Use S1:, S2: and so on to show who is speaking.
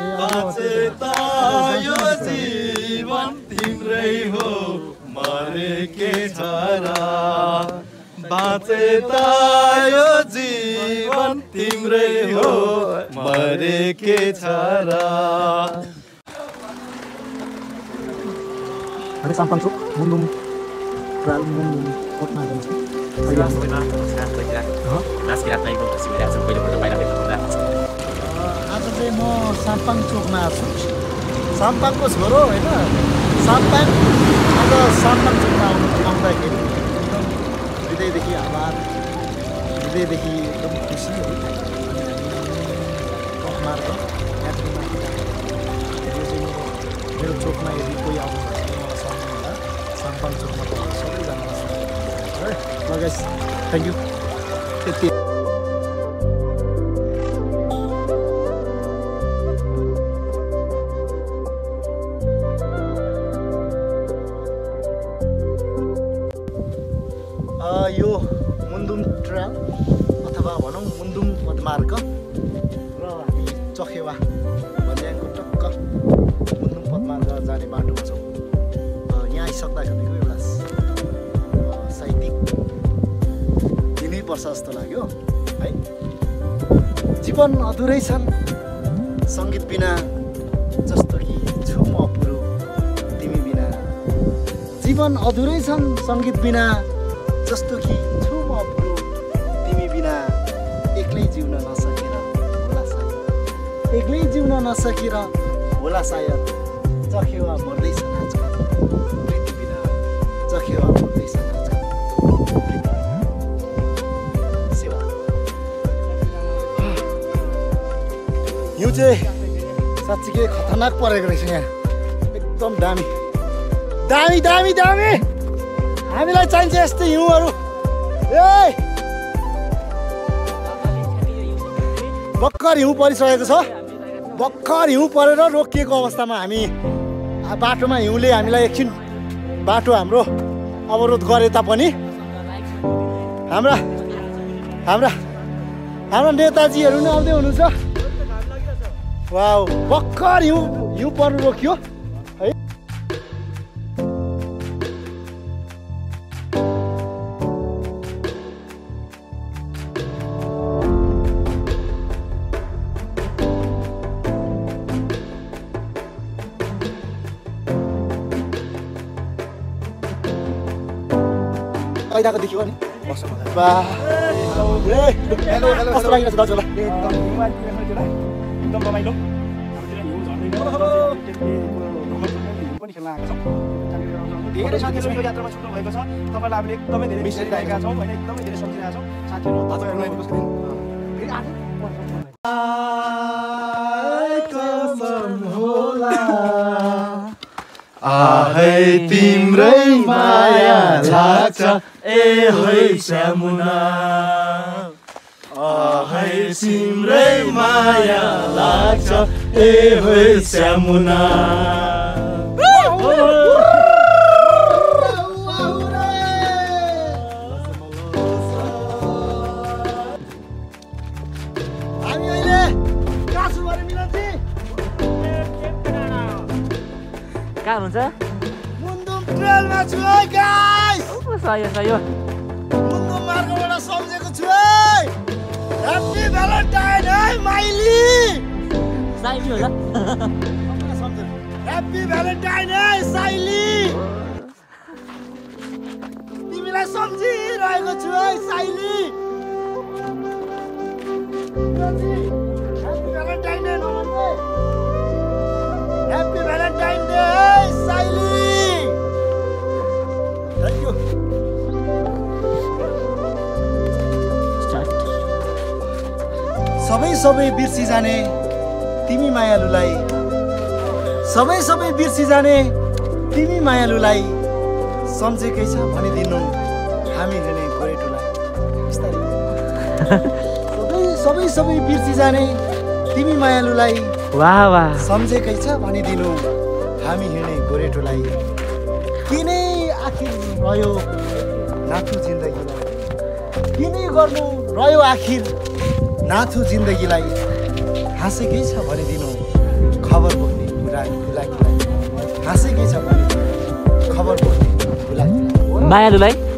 S1: बाँचे त यो जीवन तिम्रै हो मरे के छ र बाँचे त यो जीवन तिम्रै हो मरे के छ र
S2: Ada sampang cuk, mundur, terlalu mundur, kot mana sih?
S3: Sudah sebenarnya sekarang bergerak. Nah sekarang naik ke sini dan sampai di mana kita sudah.
S2: आज चाहिँ म साम्पाङ चोकमा छु साम्पाङको छोरो होइन साम्पाङ अब साम्पाङ चोकमा आउँदाखेरि एकदम हृदयदेखि आभार हृदयदेखि एकदम खुसी है मार्ग यात्रीमा यो चाहिँ मेरो चोकमा यदि कोही आउनुहुन्छ भने मलाई सम्झिँदा साम्पाङ चोकमा तपाईँ सबैजनालाई है ल गाइस थ्याङ्क यू त्यति यो मुन्दुम ट्रेल अथवा भनौँ मुन्दुम पदमार्ग र हामी चखेवा भन्ज्याङको टक्क मुन्दुम पदमार्ग जाने बाटोमा छौँ यहाँ आइसक्दाखेरिको एउटा साहित्यिक दिनैपर्छ जस्तो लाग्यो है जीवन अधुरै छन् सङ्गीत बिना जस्तो कि छु म अपुरो तिमी बिना जीवन अधुरै छन् सङ्गीत बिना जस्तो कि छु म अपुरो तिमी बिना एक्लै जिउन नसकेर होला सायद एक्लै जिउन नसकेर होला सायद चखेवा मर्दैछ आजकल प्रीति बिना चखेवा मर्दैछ आजकल सेवा हिउँ चाहिँ साँच्चीकै खतरनाक परेको रहेछ यहाँ एकदम दामी दामी दामी दामी हामीलाई चाहिन्छ यस्तै हिउँहरू ए भर्खर हिउँ परिसकेको छ भर्खर हिउँ परेर रोकिएको अवस्थामा हामी बाटोमा हिउँले हामीलाई एकछिन बाटो हाम्रो अवरोध गरे तापनि हाम्रा हाम्रा हाम्रा नेताजीहरू नै आउँदै हुनुहुन्छ वाउ भर्खर हिउँ पर्नु रोकियो है कहिलेको देखियो नि वाह कस्तो लागिरहेछ दाजुलाई
S4: एकदम रमाइलो पनि खेल्न आएको छौँ धेरै साथीहरू यो यात्रामा छुट्नु भएको छ तपाईँलाई हामीले एकदमै धेरै मिस गरिरहेका छौँ होइन एकदमै धेरै सम्झिरहेका छौँ साथीहरू
S1: आहै तिम्रै माया लाग्छ ए होइ श्यामुना आहै तिम्रै माया लाग्छ ए होइ श्यामुना
S2: हामी अहिले कहाँ छु भने मिलन्जी
S3: कहाँ हुनुहुन्छ
S2: मुन्दुम ट्रेलमा छु है गाइस
S3: सही सही
S2: मुन्दुम मार्गबाट सम्झेको छु है ह्याप्पी भ्यालेन्टाइन है माइली
S3: साइली होला
S2: ह्याप्पी भ्यालेन्टाइन है साइली तिमीलाई सम्झिरहेको छु है साइली ह्याप्पी भ्यालेन्टाइन डे नभन्दै ह्याप्पी भ्यालेन्टाइन डे है साइली थ्याङ्क यू सबै बिर्सी जाने तिमी मायालुलाई सबै बिर्सी जाने तिमी मायालुलाई सम्झेकै छ भनिदिनु हामी हिँड्ने गोरेटोलाई सबै बिर्सी जाने तिमी मायालुलाई
S3: वाह वाह
S2: सम्झेकै छ भनिदिनु हामी हिँड्ने गोरेटोलाई किनै आखिर रह्यो नाथु जिन्दगीलाई किनै गर्नु रह्यो आखिर नाथु जिन्दगीलाई हाँसेकै छ भनिदिनु
S3: मायालुलाई